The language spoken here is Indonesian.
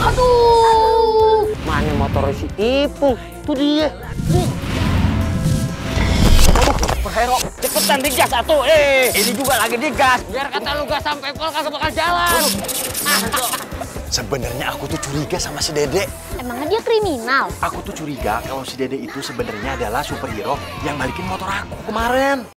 Aduh. Mana motor si Ipung? Tuh dia. Hero, cepetan digas atuh. Ini juga lagi digas. Biar kata lu gas sampai pol kagak bakal jalan. Sebenarnya aku tuh curiga sama si Dede. Emangnya dia kriminal? Aku tuh curiga kalau si Dede itu sebenarnya adalah superhero yang balikin motor aku kemarin.